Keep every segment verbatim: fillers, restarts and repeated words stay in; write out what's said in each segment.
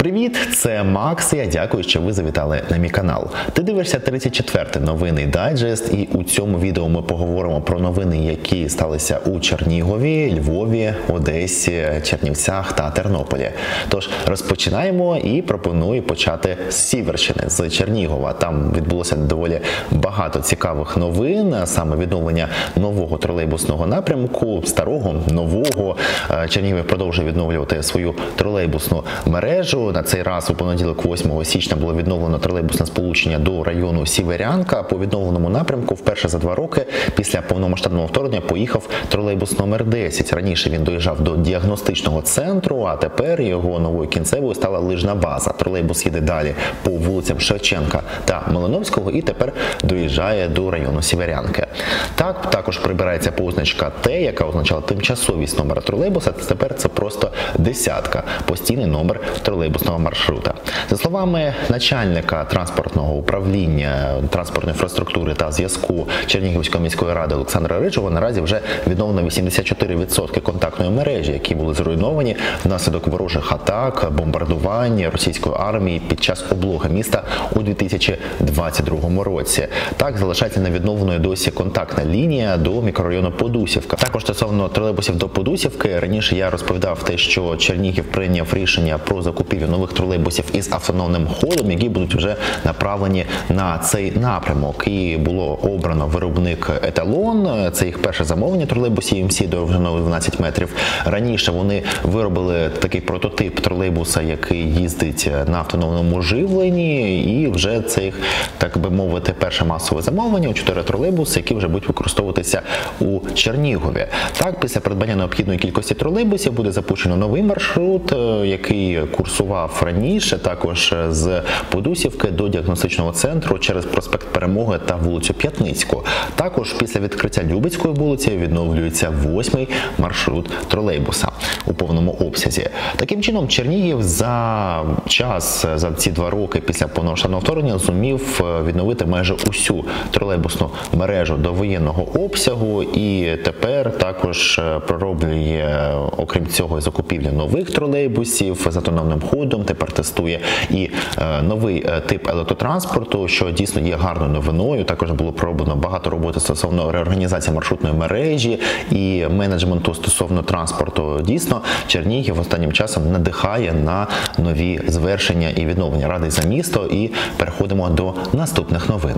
Привіт, це Макс, я дякую, що ви завітали на мій канал. Ти дивишся тридцять четвертий новинний дайджест, і у цьому відео ми поговоримо про новини, які сталися у Чернігові, Львові, Одесі, Чернівцях та Тернополі. Тож розпочинаємо і пропоную почати з Сіверщини, з Чернігова. Там відбулося доволі багато цікавих новин, саме відновлення нового тролейбусного напрямку, старого, нового. Чернігів продовжує відновлювати свою тролейбусну мережу. На цей раз у понеділок, восьмого січня, було відновлено тролейбусне сполучення до району Сіверянка. По відновленому напрямку вперше за два роки після повномасштабного вторгнення поїхав тролейбус номер десять. Раніше він доїжджав до діагностичного центру, а тепер його новою кінцевою стала лижна база. Тролейбус їде далі по вулицям Шевченка та Малиновського і тепер доїжджає до району Сіверянки. Так, також прибирається позначка Т, яка означала тимчасовість номера тролейбуса. Тепер це просто десятка, постійний номер тролейбусного маршрута. За словами начальника транспортного управління транспортної інфраструктури та зв'язку Чернігівської міської ради Олександра Рижого, наразі вже відновлено вісімдесят чотири відсотки контактної мережі, які були зруйновані внаслідок ворожих атак, бомбардувань російської армії під час облоги міста у дві тисячі двадцять другому році. Так, залишається невідновленою досі контактна лінія до мікрорайону Подусівка. Також стосовно тролейбусів до Подусівки, раніше я розповідав те, що Чернігів прийняв рішення про закупівлю нових тролейбусів із автономним ходом, які будуть вже направлені на цей напрямок. І було обрано виробник Еталон. Це їх перше замовлення тролейбусів ем сі довжиною дванадцять метрів. Раніше вони виробили такий прототип тролейбуса, який їздить на автономному живленні, і вже це їх, так би мовити, перше масове замовлення у чотири тролейбуси, які вже будуть використовуватися у Чернігові. Так, після придбання необхідної кількості тролейбусів буде запущено новий маршрут, який курсував раніше, також з Подусівки до діагностичного центру через проспект Перемоги та вулицю П'ятницьку. Також після відкриття Любецької вулиці відновлюється восьмий маршрут тролейбуса у повному обсязі. Таким чином, Чернігів за час, за ці два роки після повномасштабного вторгнення зумів відновити майже усю тролейбусну мережу до воєнного обсягу, і тепер також пророблює, окрім цього, закупівлю нових тролейбусів з автономним ходом, тепер тестує і е, новий е, тип електротранспорту, що дійсно є гарною новиною. Також було пророблено багато роботи стосовно реорганізації маршрутної мережі і менеджменту стосовно транспорту. Дійсно, Чернігів останнім часом надихає на нові звершення і відновлення. Радий за місто, і переходимо до наступних новин.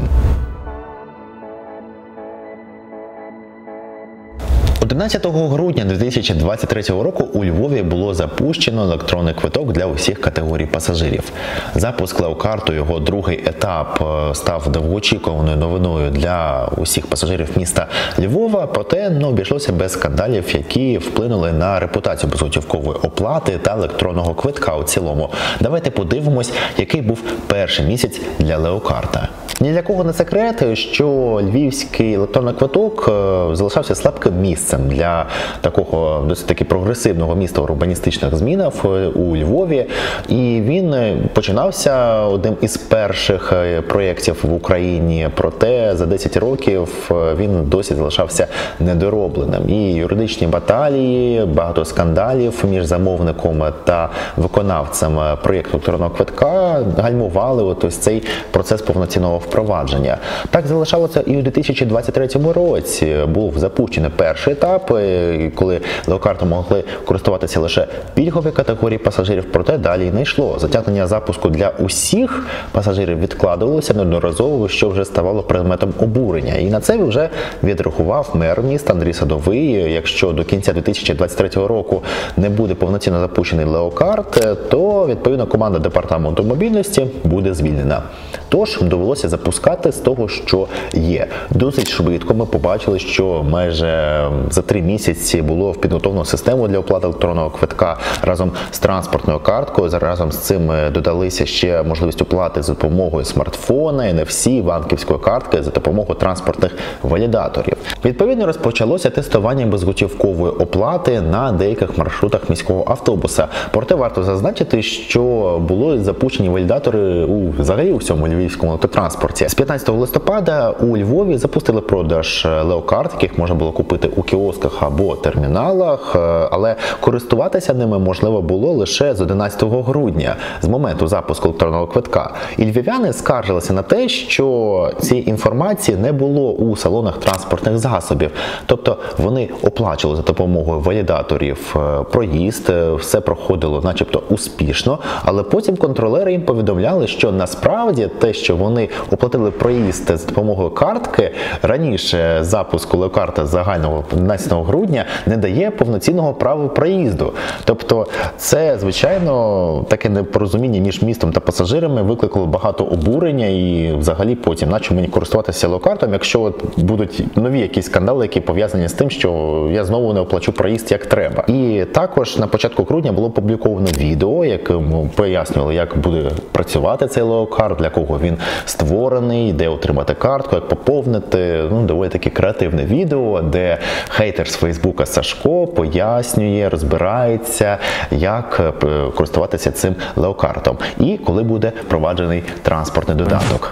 одинадцятого грудня дві тисячі двадцять третього року у Львові було запущено електронний квиток для усіх категорій пасажирів. Запуск Леокарту, його другий етап, став довгоочікуваною новиною для усіх пасажирів міста Львова, проте не обійшлося без скандалів, які вплинули на репутацію безготівкової оплати та електронного квитка у цілому. Давайте подивимось, який був перший місяць для Леокарта. Ні для кого не секрет, що львівський електронний квиток залишався слабким місцем для такого досить таки прогресивного міста у урбаністичних змінах у Львові. І він починався одним із перших проєктів в Україні, проте за десять років він досі залишався недоробленим. І юридичні баталії, багато скандалів між замовником та виконавцем проєкту електронного квитка гальмували от ось цей процес повноцінного впровадження. Так залишалося і у дві тисячі двадцять третьому році. Був запущений перший етап, коли Леокартом могли користуватися лише пільгові категорії пасажирів, проте далі не йшло. Затягнення запуску для усіх пасажирів відкладувалося неодноразово, що вже ставало предметом обурення. І на це вже відреагував мер міста Андрій Садовий. Якщо до кінця дві тисячі двадцять третього року не буде повноцінно запущений Леокарт, то відповідно команда департаменту мобільності буде звільнена. Тож довелося запускати з того, що є. Досить швидко ми побачили, що майже за три місяці було підготовлено систему для оплати електронного квитка разом з транспортною карткою. Разом з цим додалися ще можливість оплати за допомогою смартфона, ен еф сі, банківської картки за допомогою транспортних валідаторів. Відповідно, розпочалося тестування безготівкової оплати на деяких маршрутах міського автобуса. Проте варто зазначити, що були запущені валідатори у взагалі у всьому львівському автотранспорті. транспорті. З п'ятнадцятого листопада у Львові запустили продаж леокарт, яких можна було купити у кіосках або терміналах, але користуватися ними можливо було лише з одинадцятого грудня, з моменту запуску електронного квитка. І львів'яни скаржилися на те, що цієї інформації не було у салонах транспортних засобів. Тобто вони оплачували за допомогою валідаторів проїзд, все проходило начебто успішно, але потім контролери їм повідомляли, що насправді те, що вони оплатили проїзд з допомогою картки, раніше запуску леокарта загального одинадцятого грудня не дає повноцінного права проїзду. Тобто це, звичайно, таке непорозуміння між містом та пасажирами викликало багато обурення і взагалі потім, наче мені користуватися леокартом, якщо от будуть нові якісь скандали, які пов'язані з тим, що я знову не оплачу проїзд як треба. І також на початку грудня було опубліковано відео, яким пояснювали, як буде працювати цей леокарт, для кого він створений, де отримати картку, як поповнити. Ну, доволі таке креативне відео, де хейтер з Фейсбука Сашко пояснює, розбирається, як користуватися цим леокартом і коли буде впроваджений транспортний додаток.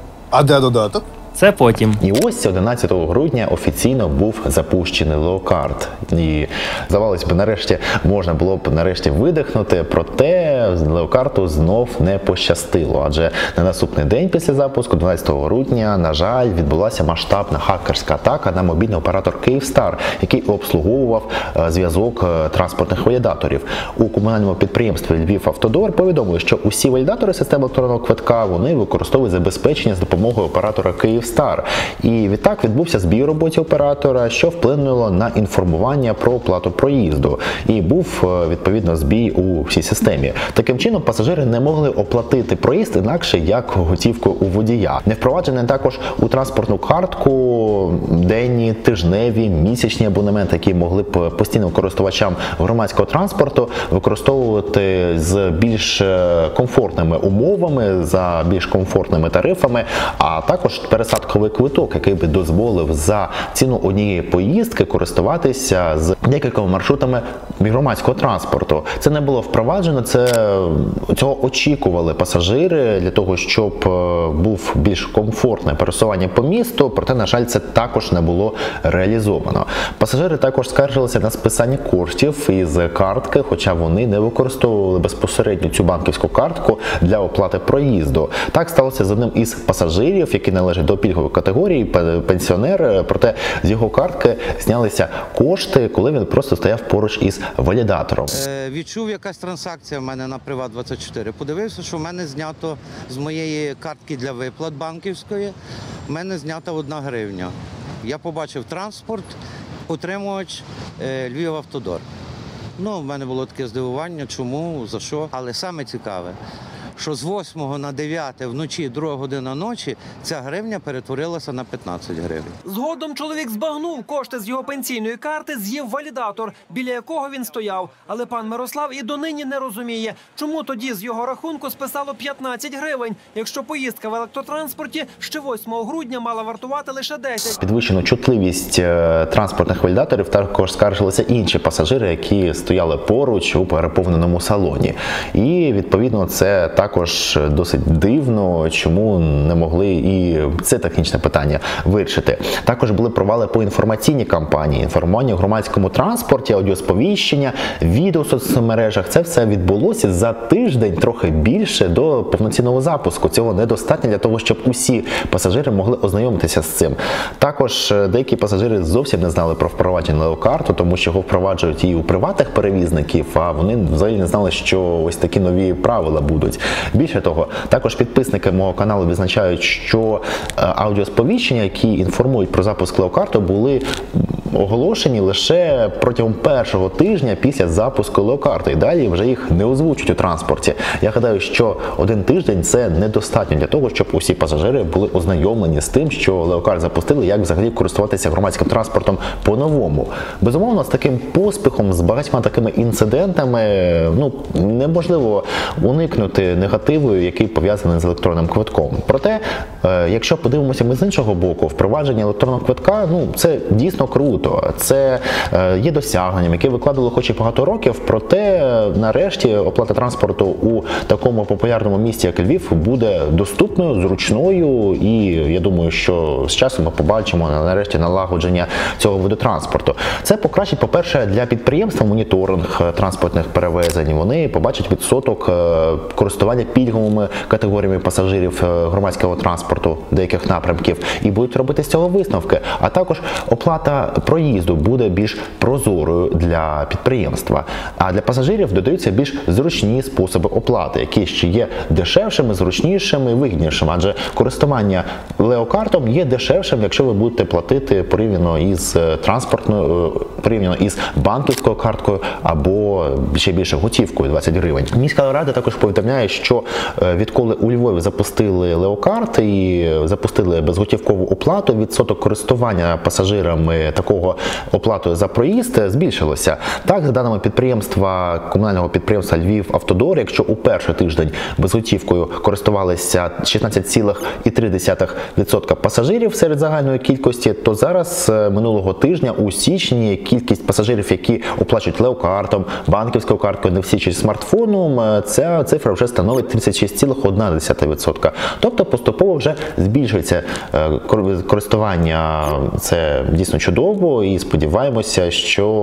А де додаток? Це потім. І ось одинадцятого грудня офіційно був запущений леокарт. І, здавалось би, нарешті можна було б нарешті видихнути, проте леокарту знов не пощастило. Адже на наступний день після запуску, дванадцятого грудня, на жаль, відбулася масштабна хакерська атака на мобільний оператор «Київстар», який обслуговував зв'язок транспортних валідаторів. У комунальному підприємстві «Львівавтодор» повідомили, що усі валідатори системи електронного квитка вони використовують забезпечення з допомогою оператора «Київстар». І відтак відбувся збій у роботі оператора, що вплинуло на інформування про оплату проїзду. І був, відповідно, збій у всій системі. Таким чином, пасажири не могли оплатити проїзд інакше, як готівкою у водія. Не впроваджений також у транспортну картку денні, тижневі, місячні абонементи, які могли б постійним користувачам громадського транспорту використовувати з більш комфортними умовами, за більш комфортними тарифами, а також пересадковий квиток, який би дозволив за ціну однієї поїздки користуватися з декількома маршрутами громадського транспорту. Це не було впроваджено, це, цього очікували пасажири для того, щоб був більш комфортне пересування по місту, проте, на жаль, це також не було реалізовано. Пасажири також скаржилися на списання коштів із картки, хоча вони не використовували безпосередньо цю банківську картку для оплати проїзду. Так сталося з одним із пасажирів, який належить до пільгової категорії, пенсіонер, проте з його картки знялися кошти, коли він просто стояв поруч із валідатором. Е, відчув якась транзакція в мене на Приват двадцять чотири. Подивився, що в мене знято з моєї картки для виплат банківської, в мене знята одна гривня. Я побачив транспорт, отримувач е, Львівавтодор. Ну, в мене було таке здивування, чому, за що. Але саме цікаве, що з восьмого на дев'яте вночі, друга година ночі, ця гривня перетворилася на п'ятнадцять гривень. Згодом чоловік збагнув, кошти з його пенсійної карти з'їв валідатор, біля якого він стояв. Але пан Мирослав і донині не розуміє, чому тоді з його рахунку списало п'ятнадцять гривень, якщо поїздка в електротранспорті ще восьмого грудня мала вартувати лише десять. Підвищену чутливість транспортних валідаторів також скаржилися інші пасажири, які стояли поруч у переповненому салоні. І, відповідно, це також досить дивно, чому не могли і це технічне питання вирішити. Також були провали по інформаційній кампанії, інформування у громадському транспорті, аудіосповіщення, відео в соцмережах. Це все відбулося за тиждень, трохи більше, до повноцінного запуску. Цього недостатньо для того, щоб усі пасажири могли ознайомитися з цим. Також деякі пасажири зовсім не знали про впровадження леокарту, тому що його впроваджують і у приватних перевізників, а вони взагалі не знали, що ось такі нові правила будуть. Більше того, також підписники мого каналу відзначають, що аудіосповіщення, які інформують про запуск леокарту, були оголошені лише протягом першого тижня після запуску леокарти. І далі вже їх не озвучують у транспорті. Я гадаю, що один тиждень – це недостатньо для того, щоб усі пасажири були ознайомлені з тим, що леокарт запустили, як взагалі користуватися громадським транспортом по-новому. Безумовно, з таким поспіхом, з багатьма такими інцидентами, ну, неможливо уникнути негативу, який пов'язаний з електронним квитком. Проте, якщо подивимося ми з іншого боку, впровадження електронного квитка, ну, це дійсно круто. круто, це е, є досягненням, яке викладало хоч і багато років, проте нарешті оплата транспорту у такому популярному місті, як Львів, буде доступною, зручною, і я думаю, що з часом ми побачимо нарешті налагодження цього виду транспорту. Це покращить, по-перше, для підприємства моніторинг транспортних перевезень. Вони побачать відсоток користування пільговими категоріями пасажирів громадського транспорту деяких напрямків і будуть робити з цього висновки. А також оплата проїзду буде більш прозорою для підприємства. А для пасажирів додаються більш зручні способи оплати, які ще є дешевшими, зручнішими і вигіднішими. Адже користування леокартом є дешевшим, якщо ви будете платити порівняно із транспортною, порівняно із банківською карткою або ще більше готівкою двадцять гривень. Міська рада також повідомляє, що відколи у Львові запустили леокарт і запустили безготівкову оплату, відсоток користування пасажирами такого оплатою за проїзд збільшилося. Так, за даними підприємства, комунального підприємства Львівавтодор, якщо у перший тиждень безготівкою користувалися шістнадцять цілих три десятих відсотка пасажирів серед загальної кількості, то зараз минулого тижня у січні кількість пасажирів, які оплачують леокартом, банківською карткою, не всі через смартфоном, ця цифра вже становить тридцять шість цілих одна десята відсотка. Тобто поступово вже збільшується користування. Це дійсно чудово і сподіваємося,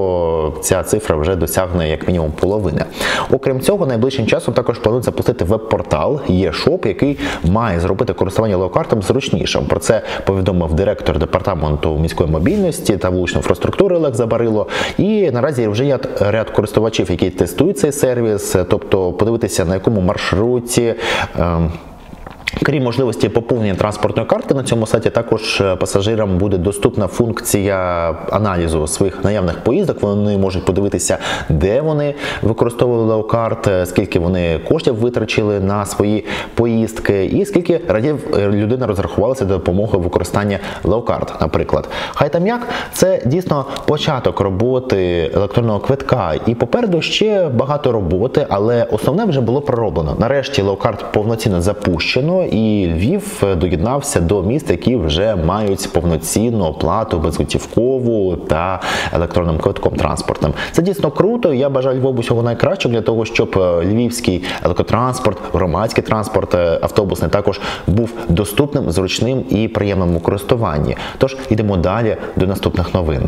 що ця цифра вже досягне як мінімум половини. Окрім цього, найближчим часом також планують запустити веб-портал «Є-шоп», який має зробити користування леокартом зручнішим. Про це повідомив директор департаменту міської мобільності та вуличної інфраструктури Олег Забарило. І наразі вже є ряд користувачів, які тестують цей сервіс, тобто подивитися, на якому маршруті, ем, крім можливості поповнення транспортної картки, на цьому сайті також пасажирам буде доступна функція аналізу своїх наявних поїздок. Вони можуть подивитися, де вони використовували леокарт, скільки вони коштів витрачили на свої поїздки і скільки разів людина розрахувалася до допомоги використання леокарт, наприклад. Хай там як, це дійсно початок роботи електронного квитка. І попереду ще багато роботи, але основне вже було пророблено. Нарешті леокарт повноцінно запущено, і Львів доєднався до міст, які вже мають повноцінну оплату безготівкову та електронним квитком транспортним. Це дійсно круто, і я бажаю Львову всього найкращого для того, щоб львівський електротранспорт, громадський транспорт, автобусний також був доступним, зручним і приємним у користуванні. Тож, йдемо далі до наступних новин.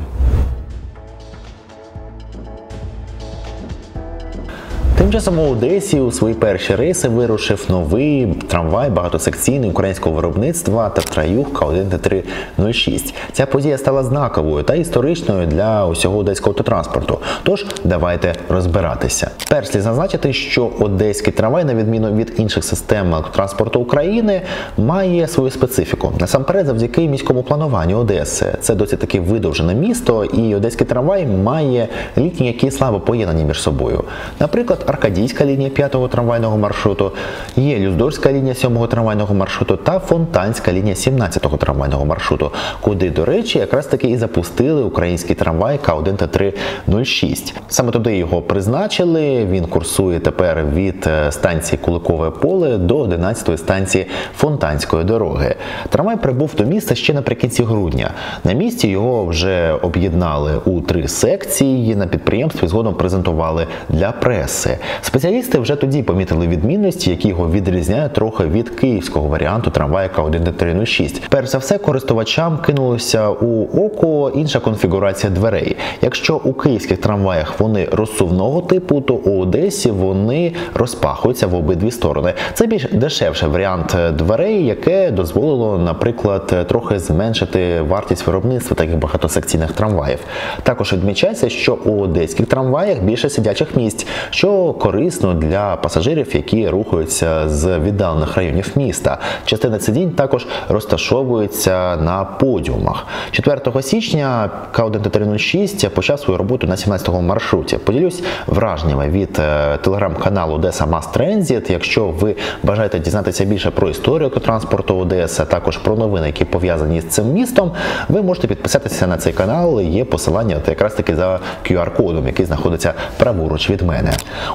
Тим часом у Одесі у свої перші рейси вирушив новий трамвай багатосекційний українського виробництва «Татра-Юг К один Т три нуль шість». Ця подія стала знаковою та історичною для усього одеського автотранспорту. Тож, давайте розбиратися. Перш слід зазначити, що одеський трамвай, на відміну від інших систем автотранспорту України, має свою специфіку. Насамперед, завдяки міському плануванню Одеси. Це досить таки видовжене місто, і одеський трамвай має лінії, які слабо поєднані між собою. Наприклад, Аркадійська лінія п'ятого трамвайного маршруту, є Люздорська лінія сьомого трамвайного маршруту та Фонтанська лінія сімнадцятого трамвайного маршруту, куди, до речі, якраз таки і запустили український трамвай К один Т три нуль шість. Саме туди його призначили, він курсує тепер від станції Куликове поле до одинадцятої станції Фонтанської дороги. Трамвай прибув до міста ще наприкінці грудня. На місці його вже об'єднали у три секції, на підприємстві згодом презентували для преси. Спеціалісти вже тоді помітили відмінності, які його відрізняють трохи від київського варіанту трамвая К один Т три нуль шість. Перш за все, користувачам кинулося у око інша конфігурація дверей. Якщо у київських трамваях вони розсувного типу, то у Одесі вони розпахуються в обидві сторони. Це більш дешевший варіант дверей, яке дозволило, наприклад, трохи зменшити вартість виробництва таких багатосекційних трамваїв. Також відмічається, що у одеських трамваях більше сидячих місць, що корисно для пасажирів, які рухаються з віддалених районів міста. Частина сидінь також розташовується на подіумах. четвертого січня К один Т три нуль шість почав свою роботу на сімнадцятому маршруті. Поділюсь враженнями від телеграм-каналу Odessa Mass Transit. Якщо ви бажаєте дізнатися більше про історію автотранспорту Одеси, а також про новини, які пов'язані з цим містом, ви можете підписатися на цей канал. Є посилання якраз таки за Q R-кодом, який знаходиться праворуч від мене.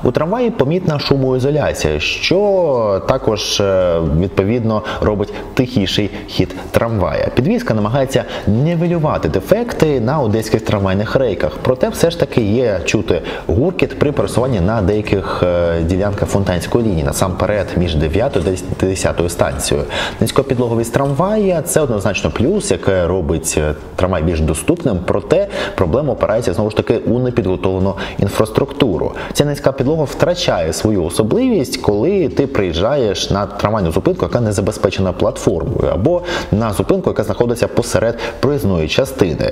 У трамваї помітна шумоізоляція, що також відповідно робить тихіший хід трамвая. Підвізка намагається нівелювати дефекти на одеських трамвайних рейках, проте все ж таки є чути гуркіт при пересуванні на деяких ділянках Фонтанської лінії, насамперед між дев'ятою та десятою станцією. Низькопідлоговість трамвая – це однозначно плюс, яке робить трамвай більш доступним, проте проблема опирається знову ж таки у непідготовлену інфраструктуру. Ця низька підлога втрачає свою особливість, коли ти приїжджаєш на трамвайну зупинку, яка не забезпечена платформою, або на зупинку, яка знаходиться посеред проїзної частини.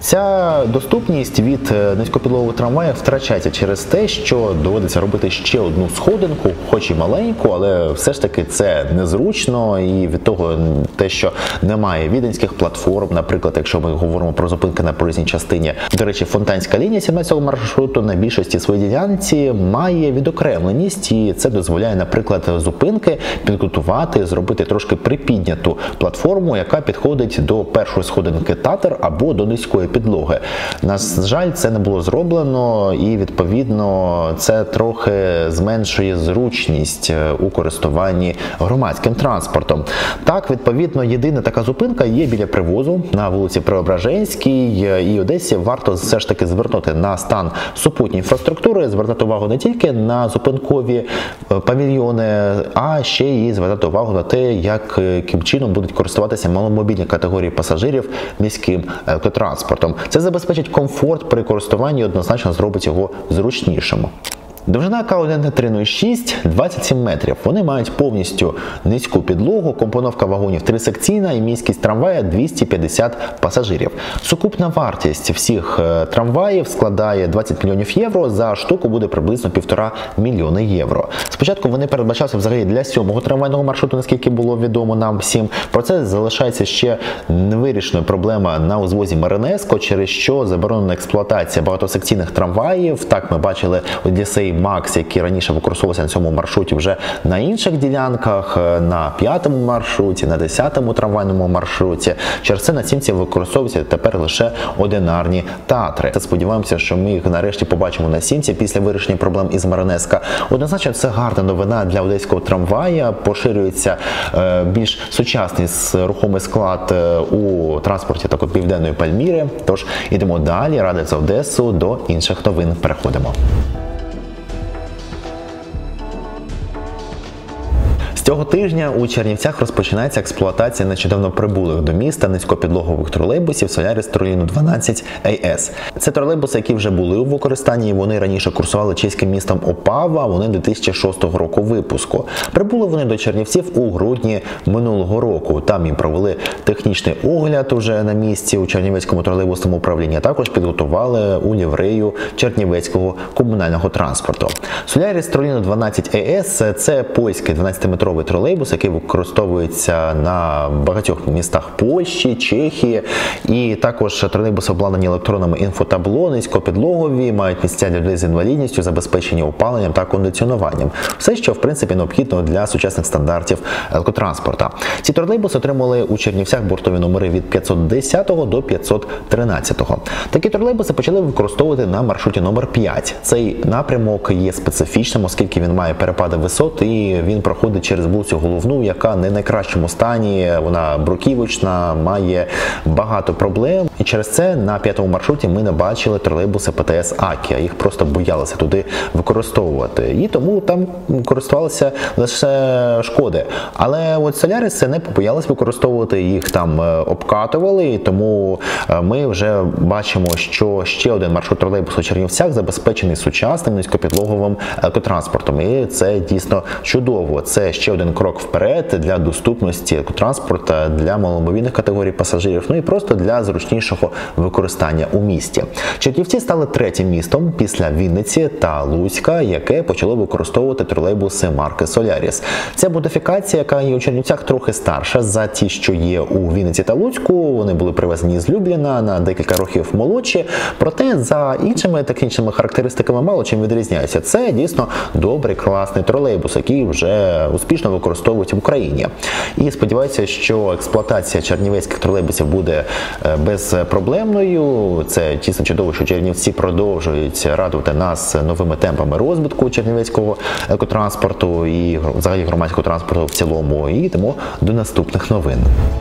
Ця доступність від низькопідлогового трамвая втрачається через те, що доводиться робити ще одну сходинку, хоч і маленьку, але все ж таки це незручно, і від того те, що немає віденських платформ, наприклад, якщо ми говоримо про зупинки на проїзній частині. До речі, Фонтанська лінія сімнадцятого маршруту на більшості своїй ділянці має відокремленість, і це дозволяє, наприклад, зупинки підготувати, зробити трошки припідняту платформу, яка підходить до першої сходинки Татар або до низької підлоги. На жаль, це не було зроблено, і відповідно це трохи зменшує зручність у користуванні громадським транспортом. Так, відповідно, єдина така зупинка є біля привозу на вулиці Преображенській, і Одесі варто все ж таки звернути на стан супутньої інфраструктури, звертати увагу не тільки на зупинкові павільйони, а ще й звертати увагу на те, як, яким чином будуть користуватися маломобільні категорії пасажирів міським електротранспортом. Це забезпечить комфорт при користуванні і однозначно зробить його зручнішим. Довжина К один три нуль шість – двадцять сім метрів. Вони мають повністю низьку підлогу, компоновка вагонів трисекційна і міськість трамвая двісті п'ятдесят пасажирів. Сукупна вартість всіх трамваїв складає двадцять мільйонів євро, за штуку буде приблизно півтора мільйона євро. Спочатку вони передбачалися взагалі для сьомого трамвайного маршруту, наскільки було відомо нам всім. Про це залишається ще невирішеною проблема на узвозі Маринеско, через що заборонена експлуатація багатосекційних трамваїв. Так ми бачили Одіссей Макс, який раніше використовувався на цьому маршруті вже на інших ділянках, на п'ятому маршруті, на десятому трамвайному маршруті. Через це на сімці використовуються тепер лише одинарні татри. Та сподіваємося, що ми їх нарешті побачимо на сімці після вирішення проблем із Маринеско. Однозначно, це гарна новина для одеського трамвая. Поширюється е, більш сучасний рухомий склад е, у транспорті так от Південної Пальміри. Тож ідемо далі, Ради за Одесу, до інших новин переходимо. Цього тижня у Чернівцях розпочинається експлуатація нещодавно прибулих до міста низькопідлогових тролейбусів Solaris Trolino дванадцять ей ес. Це тролейбуси, які вже були у використанні, вони раніше курсували чеським містом Опава, вони дві тисячі шостого року випуску. Прибули вони до Чернівців у грудні минулого року. Там їм провели технічний огляд уже на місці у Чернівецькому тролейбусному управлінні, а також підготували у ліврею Чернівецького комунального транспорту. Solaris Trolino дванадцять ей ес – це польський дванадцятиметровий тролейбус, який використовується на багатьох містах Польщі, Чехії, і також тролейбуси обладнані електронними інфотабло, низькопідлогові, мають місця для людей з інвалідністю, забезпечені опаленням та кондиціонуванням. Все, що в принципі необхідно для сучасних стандартів електротранспорту. Ці тролейбуси отримали у Чернівцях бортові номери від п'ятсот десятого до п'ятсот тринадцятого. Такі тролейбуси почали використовувати на маршруті номер п'ять. Цей напрямок є специфічним, оскільки він має перепади висот і він проходить через вулицю Головну, яка не в найкращому стані, вона бруківочна, має багато проблем. І через це на п'ятому маршруті ми не бачили тролейбуси пе те ес Акія, їх просто боялися туди використовувати. І тому там користувалися лише шкоди. Але от Solaris не побоялися використовувати, їх там обкатували, і тому ми вже бачимо, що ще один маршрут тролейбусу у Чернівцях забезпечений сучасним низькопідлоговим електротранспортом. І це дійсно чудово. Це ще один крок вперед для доступності електротранспорту для маломобільних категорій пасажирів, ну і просто для зручнішого використання у місті. Чернівці стали третім містом після Вінниці та Луцька, яке почало використовувати тролейбуси марки Solaris. Ця модифікація, яка є у Чернівцях, трохи старша за ті, що є у Вінниці та Луцьку. Вони були привезені з Любліна, на декілька років молодші, проте за іншими технічними характеристиками мало чим відрізняються. Це дійсно добрий, класний тролейбус, який вже успішно використовують в Україні. І сподіваюся, що експлуатація чернівецьких тролейбусів буде без проблемною. Це дійсно чудово, що Чернівці продовжують радувати нас новими темпами розвитку чернівецького екотранспорту і взагалі громадського транспорту в цілому. І йдемо до наступних новин.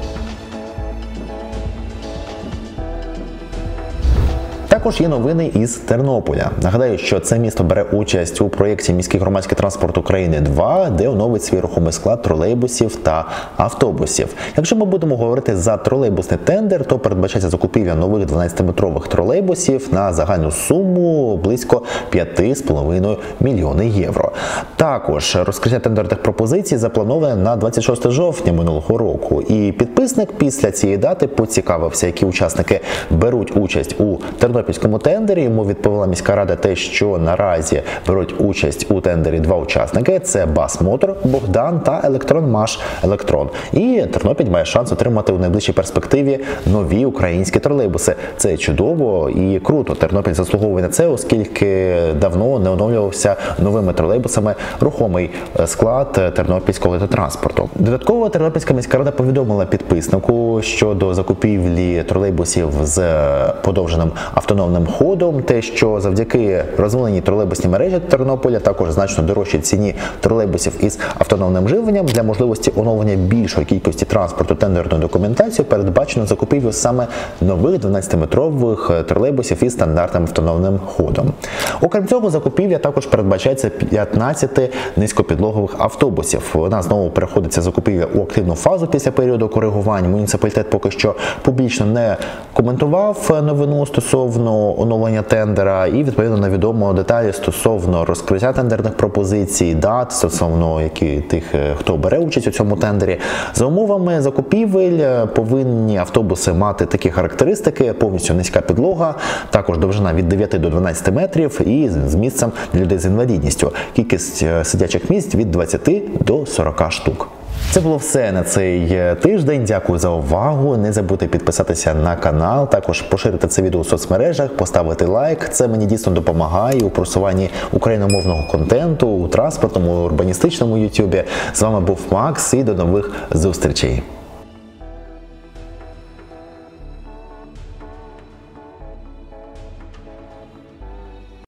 Також є новини із Тернополя. Нагадаю, що це місто бере участь у проєкті «Міський громадський транспорт України два», де оновить свій рухомий склад тролейбусів та автобусів. Якщо ми будемо говорити за тролейбусний тендер, то передбачається закупівля нових дванадцятиметрових тролейбусів на загальну суму близько п'ять з половиною мільйони євро. Також розкриття тендерних пропозицій заплановане на двадцять шосте жовтня минулого року. І підписник після цієї дати поцікавився, які учасники беруть участь у тернопільському тендері. Йому відповіла міська рада те, що наразі беруть участь у тендері два учасники. Це Басмотор Богдан та Електронмаш Електрон. І Тернопіль має шанс отримати у найближчій перспективі нові українські тролейбуси. Це чудово і круто. Тернопіль заслуговує на це, оскільки давно не оновлювався новими тролейбусами рухомий склад тернопільського автотранспорту. Додатково Тернопільська міська рада повідомила підписнику щодо закупівлі тролейбусів з подовженим автономним ходом, те, що завдяки розвиненій тролейбусній мережі Тернополя, також значно дорожчій ціні тролейбусів із автономним живленням, для можливості оновлення більшої кількості транспорту тендерною документацією передбачено закупівлю саме нових дванадцятиметрових тролейбусів із стандартним автономним ходом. Окрім цього, закупівля також передбачається п'ятнадцяти низькопідлогових автобусів. Вона знову переходиться закупівля у активну фазу після періоду коригувань. Муніципалітет поки що публічно не коментував новину стосовно оновлення тендера і відповідно невідомо деталі стосовно розкриття тендерних пропозицій, дат, стосовно які тих, хто бере участь у цьому тендері. За умовами закупівель повинні автобуси мати такі характеристики: повністю низька підлога, також довжина від дев'яти до дванадцяти метрів і з місцем для людей з інвалідністю. Кількість сидячих місць від двадцяти до сорока штук. Це було все на цей тиждень. Дякую за увагу. Не забудьте підписатися на канал, також поширити це відео у соцмережах, поставити лайк. Це мені дійсно допомагає у просуванні україномовного контенту, у транспортному, урбаністичному ютубі. З вами був Макс і до нових зустрічей.